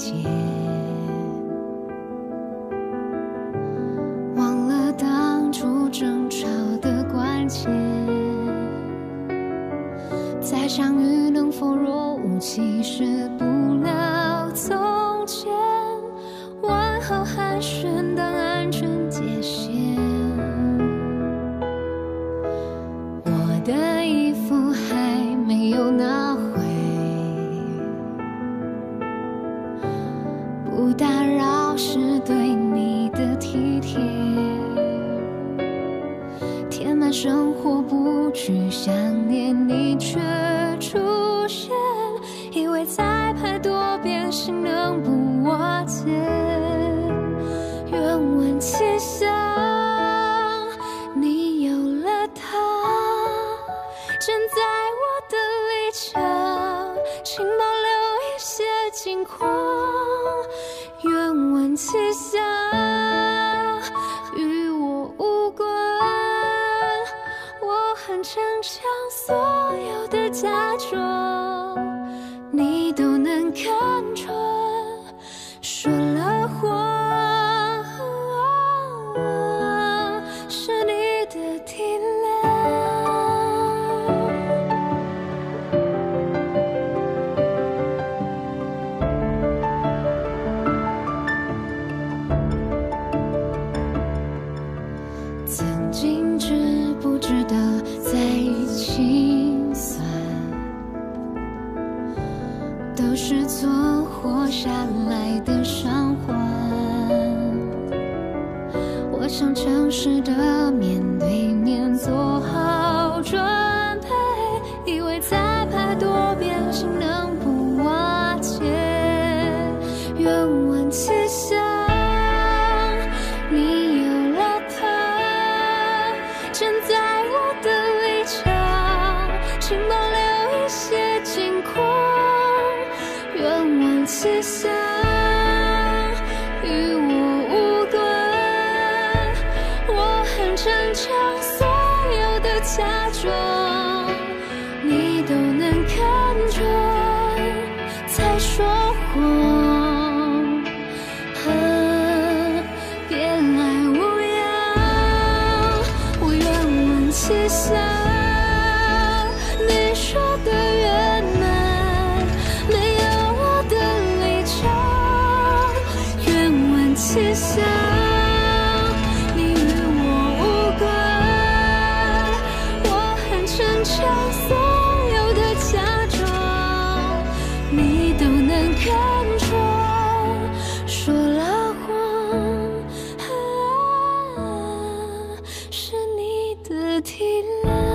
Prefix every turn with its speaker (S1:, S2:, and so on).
S1: 解，忘了当初争吵的关键，再相遇能否若无其事，不了从前，问候寒暄当安全界限，我的衣服还没有拿回，不打扰是对你的体贴，填满生活不去想念你却出现，以为再拍多遍心能不瓦解，愿闻其详你有了他，站在我的立场，请保留一些近况，愿闻其详与我无关，我很逞强，所有的假装你都能看穿，说了谎是你的体谅。曾经知不知道在一起酸，都是存活下来的伤患。我想诚实的面对面做好准备，以为再拍多遍心能不瓦解，愿闻其详你有了他，站在我的立场，请保留一些近况，愿闻其详与我无关，我很逞强，所有的假装你都能看穿，才说谎别来无恙，我愿闻其详你说的圆满，没有我的立场，愿闻其详你与我无关，我很逞强，所有的假装你都能看穿，说了谎是你的体谅。